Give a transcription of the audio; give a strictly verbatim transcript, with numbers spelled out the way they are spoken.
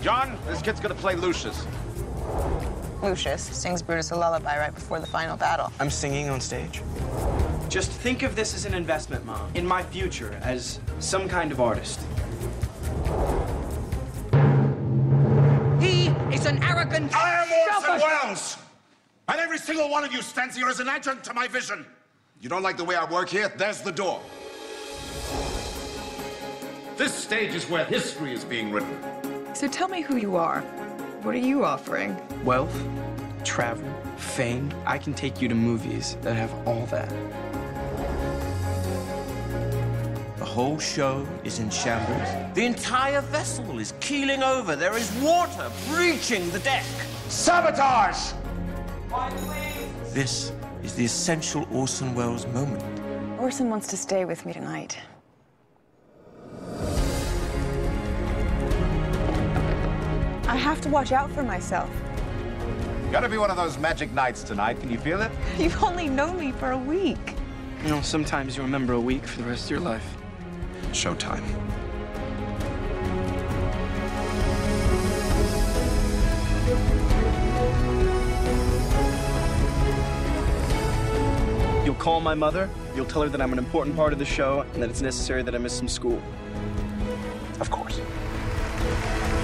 John, this kid's gonna play Lucius. Lucius sings Brutus a lullaby right before the final battle. I'm singing on stage. Just think of this as an investment, Mom, in my future as some kind of artist. He is an arrogant... I am Orson selfish- Welles! And every single one of you stands here as an adjunct to my vision. You don't like the way I work here? There's the door. This stage is where history is being written. So tell me who you are. What are you offering? Wealth, travel, fame. I can take you to movies that have all that. The whole show is in shambles. The entire vessel is keeling over. There is water breaching the deck. Sabotage! This is the essential Orson Welles moment. Orson wants to stay with me tonight. I have to watch out for myself. Gotta be one of those magic nights tonight. Can you feel it? You've only known me for a week. You know, sometimes you remember a week for the rest of your life. Showtime. You'll call my mother, you'll tell her that I'm an important part of the show and that it's necessary that I miss some school. Of course.